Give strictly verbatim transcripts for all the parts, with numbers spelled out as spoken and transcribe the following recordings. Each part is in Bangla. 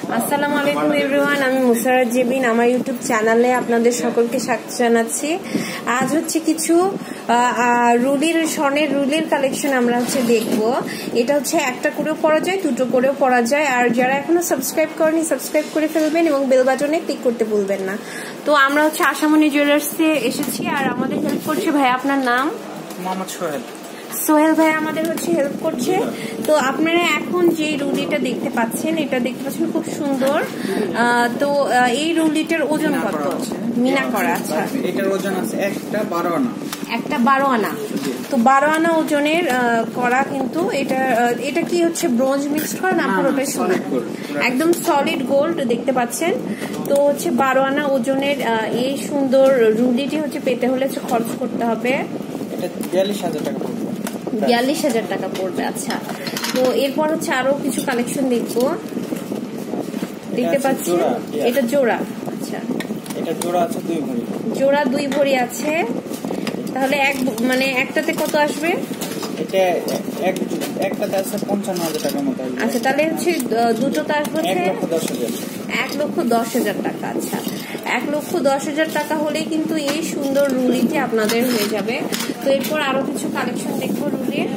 আসসালামু আলাইকুম এভরিওয়ান, আমি মুসারাত জেবিন। আমার ইউটিউব চ্যানেলে আপনাদের সকলকে স্বাগত জানাচ্ছি। আজ হচ্ছে কিছু রুলির স্বর্ণের রুলির কালেকশন আমরা হচ্ছে দেখব। এটা হচ্ছে একটা করেও পরা যায়, দুটো করেও পরা যায়। আর যারা এখনো সাবস্ক্রাইব করেনি সাবস্ক্রাইব করে ফেলবেন এবং বেল বাটনে ক্লিক করতে ভুলবেন না। তো আমরা হচ্ছে আশামণি জুয়েলার্সে এসেছি আর আমাদের হেল্প করছে ভাই। আপনার নাম? মোহাম্মদ সোহেল। সোহেল ভাই আমাদের হচ্ছে হেল্প করছে। তো আপনারা এখন যে রুলিটা দেখতে পাচ্ছেন, এটা দেখতে পাচ্ছেন খুব সুন্দর। তো এই রুলিটার ওজন কত? মিনা করা। আচ্ছা, এটার ওজন আছে একটা বারো আনা। একটা বারো আনা। তো বারো আনা ওজনের করা, কিন্তু এটা এটা কি হচ্ছে ব্রোঞ্জ মিক্সড করা না পুরোটাই সোনা? একদম সলিড গোল্ড দেখতে পাচ্ছেন। তো হচ্ছে বারো আনা ওজনের এই সুন্দর রুলিটি হচ্ছে পেতে হলে খরচ করতে হবে এটা বিয়াল্লিশ হাজার টাকা পড়বে। বিয়াল্লিশ হাজার টাকা পড়বে। আচ্ছা, তো এরপর হচ্ছে আরো কিছু কালেকশন দেখবো। দেখতে পাচ্ছি এটা জোড়া। আচ্ছা, এটা জোড়া আছে দুই ভরি। জোড়া দুই ভরি আছে। তাহলে এক মানে একটাতে কত আসবে? এটা এক একটাতে আছে পঞ্চান্ন হাজার টাকার মতো আসবে। আচ্ছা, তাহলে হচ্ছে দুটোতে আসবে এক লক্ষ দশ হাজার। এক লক্ষ দশ হাজার টাকা। আচ্ছা, এক লক্ষ দশ হাজার টাকা হলে কিন্তু এই সুন্দর রুলিটি আপনাদের হয়ে যাবে। তো এরপর আরো কিছু কালেকশন দেখবো রুলির।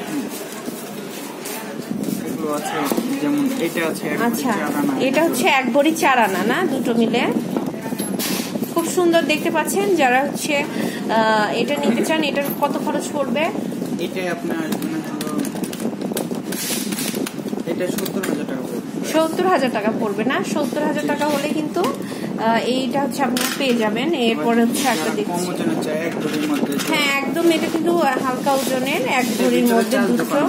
যেমন এটা আছে। আচ্ছা, এটা হচ্ছে এক ভরি চার আনা না, দুটো মিলে খুব সুন্দর দেখতে পাচ্ছেন। যারা হচ্ছে এটা নিতে চান, এটার কত খরচ পড়বে? এটা আপনার এটা সত্তর হাজার টাকা পড়বে। সত্তর হাজার টাকা পড়বে না? সত্তর হাজার টাকা হলে কিন্তু এইটা হচ্ছে আপনারা পেয়ে যাবেন। এরপরে হচ্ছে একটা দেখছি, হ্যাঁ একদম এটা কিন্তু হালকা ওজনের, এক ভরির মধ্যে দুটো।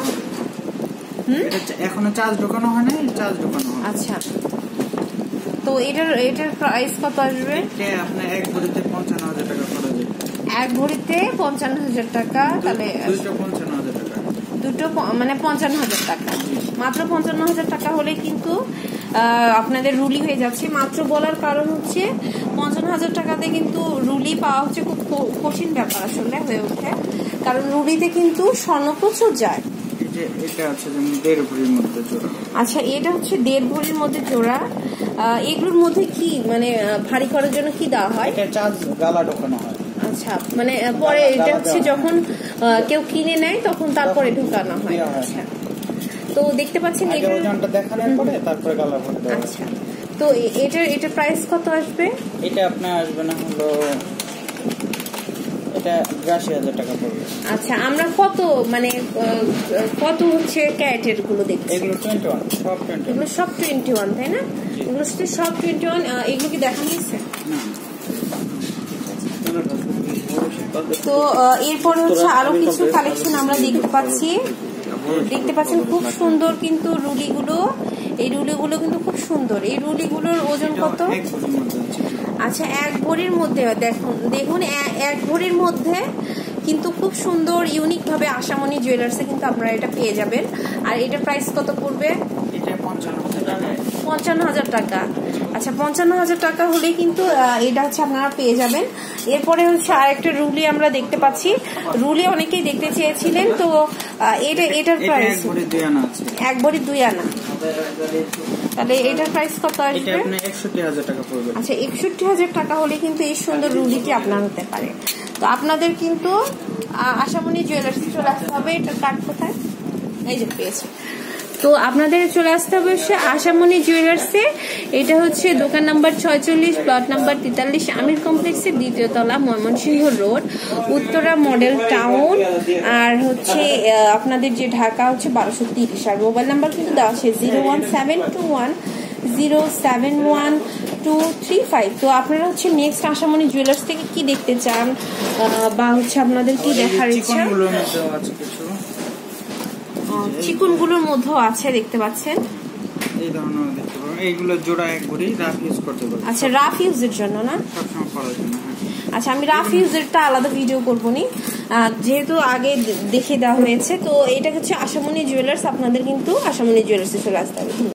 এখনো চার্জ ঢোকানো হয় না, চার্জ ঢোকানো হয়। আচ্ছা, তো এটার এটার প্রাইস কত আসবে? আপনার এক ভরিতে পঞ্চান্ন হাজার টাকা খরচ। এক ভরিতে পঞ্চান্ন হাজার টাকা। তাহলে দুটো পঞ্চান্ন হাজার টাকা, দুটো মানে পঞ্চান্ন হাজার টাকা। মাত্র পঞ্চান্ন হাজার টাকা হলে কিন্তু আপনাদের রুলি হয়ে যাচ্ছে। মাত্র বলার কারণ হচ্ছে পঞ্চান্ন হাজার টাকাতে কিন্তু রুলি পাওয়া হচ্ছে খুব কঠিন ব্যাপার আসলে হয়ে ওঠে, কারণ রুলিতে কিন্তু স্বর্ণ প্রচুর যায়। এটা আছে যেমন দেড় ভরির মধ্যে জোড়া। আচ্ছা, এটা হচ্ছে দেড় ভরির মধ্যে জোড়া। এগুলোর মধ্যে কি মানে ভারী করার জন্য কি দেওয়া হয়? এটা চার্জ গালা ঢোকানো হয়। আচ্ছা, মানে পরে এটা হচ্ছে যখন কেউ কিনে নেয় তখন তারপরে ঢুকানো হয়। আচ্ছা, তো দেখতে পাচ্ছেন এটা ওজনটা দেখানোর পরে তারপরে গালা ভরতে হবে। আচ্ছা, তো এটার এটা প্রাইস কত আসবে? এটা আপনার আসবে না হলো এটা বিরাশি হাজার টাকা পড়বে। আচ্ছা, আমরা কত মানে কত হচ্ছে ক্যারেটের গুলো দেখছি? এগুলো টোয়েন্টি ওয়ান, সব টোয়েন্টি ওয়ান। এগুলো সব টোয়েন্টি ওয়ান, তাই না? এগুলো সব টোয়েন্টি ওয়ান। এগুলো কি দেখা নিয়েছে? তো এরপর হচ্ছে আরো কিছু কালেকশন আমরা দেখতে পাচ্ছি। দেখতে পাচ্ছেন খুব সুন্দর কিন্তু রুলিগুলো। এই রুলিগুলো কিন্তু খুব সুন্দর। এই রুলিগুলোর ওজন কত? আচ্ছা, এক ভরির মধ্যে দেখুন দেখুন এক ভরির মধ্যে কিন্তু খুব সুন্দর ইউনিক ভাবে আশামণি জুয়েলার্সে কিন্তু আপনারা এটা পেয়ে যাবেন। আর এটা প্রাইস কত পড়বে? পঞ্চান্ন হাজার টাকা। আচ্ছা, পঞ্চান্ন হাজার টাকা হলে কিন্তু এটা হচ্ছে আপনারা পেয়ে যাবেন। এরপরে হচ্ছে আরেকটা রুলি আমরা দেখতে পাচ্ছি। রুলি অনেকেই দেখতে চেয়েছিলেন, তো এটা এটার প্রাইস এক ভরি দুই আনা। তাহলে এটার প্রাইস কত আসবে? একষট্টি হাজার টাকা পড়বে। আচ্ছা, একষট্টি হাজার টাকা হলে কিন্তু এই সুন্দর রুলিটি আপনার হতে পারে। তো আপনাদের কিন্তু আশামণি জুয়েলার্সে চলে আসতে হবে। এটা কার্ড কোথায়? এই যে পেয়েছে। তো আপনাদের চলে আসতে হবে আশামণি জুয়েলার্সে। এটা হচ্ছে দোকান নাম্বার ছয়চল্লিশ, প্লট নাম্বার তেতাল্লিশ, আমির কমপ্লেক্সের দ্বিতীয় তলা, Mymensingh road, Uttara model town. আর হচ্ছে আপনাদের যে ঢাকা হচ্ছে বারোশো তিরিশ। আর মোবাইল নাম্বার কিন্তু দেওয়া আছে zero one seven two one zero seven one two three five. তো আপনারা হচ্ছে নেক্সট আশামণি জুয়েলার্স থেকে কি দেখতে চান বা হচ্ছে আপনাদের কি দেখার ইচ্ছা? চিকন গুলোর মধ্যেও আছে দেখতে পাচ্ছেন। এই ধরনের দেখতে পাবেন। এইগুলো জোড়া এক ভরি, রাফ ইউজ করতে পারবেন। আচ্ছা, রাফ ইউজের জন্য না? সবসময় করার জন্য। আচ্ছা, আমি রাফ ইউজেরটা আলাদা ভিডিও করবো নি, যেহেতু আগে দেখে দেওয়া হয়েছে। তো এটা হচ্ছে আশামণি জুয়েলার্স। আপনাদের কিন্তু আশামণি জুয়েলার্সে চলে আসতে হবে।